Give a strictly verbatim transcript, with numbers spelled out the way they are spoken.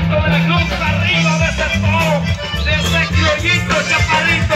alto de la cruz arriba de ese todo, de ese criollito chaparrito.